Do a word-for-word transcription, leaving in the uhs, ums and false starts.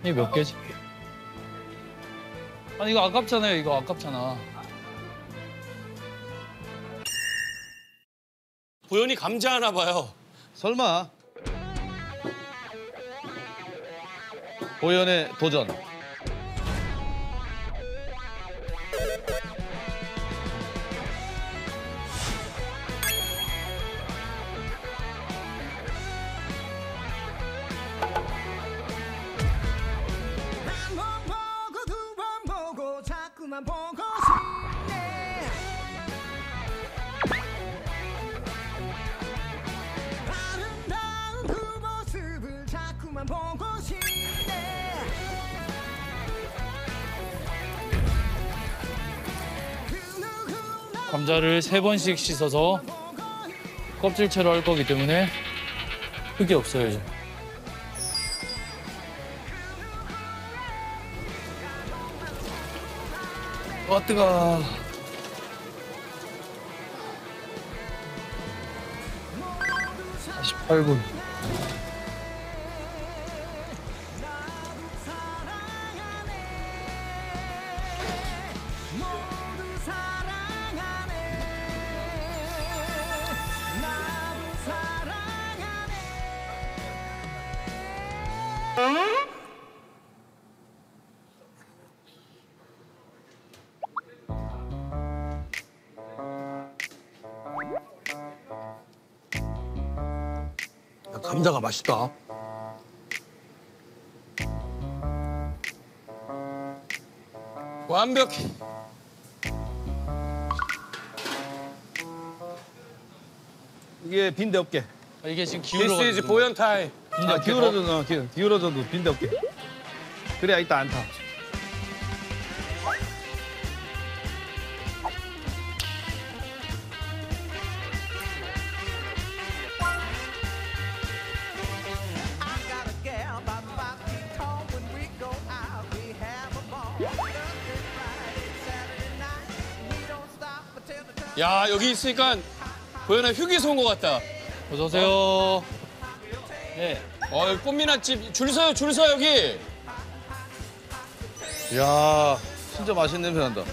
이게 몇 개지? 아니 이거 아깝잖아요. 이거 아깝잖아. 보현이 감자 하나 봐요. 설마. 보현의 도전. 자꾸만 보고 싶네. 아름다운 그 모습을 자꾸만 보고 싶네. 감자를 세 번씩 씻어서 껍질채로 할 거기 때문에 흙이 없어야죠. 아 뜨거. 사십팔 분. 감자가 맛있다. 완벽해. 이게 빈대 없게. 아, 이게 지금 This 기울어. is 보현 타임. 아, 기울어져도 어, 기- 기울어져도 빈대 없게. 그래야 이따 안 타. 야 여기 있으니까 보현아 휴게소 온 것 같다. 어서 오세요. 네. 어 여기 꽃미나집 줄 서요 줄 서 여기. 이야, 진짜 맛있는 냄새 난다.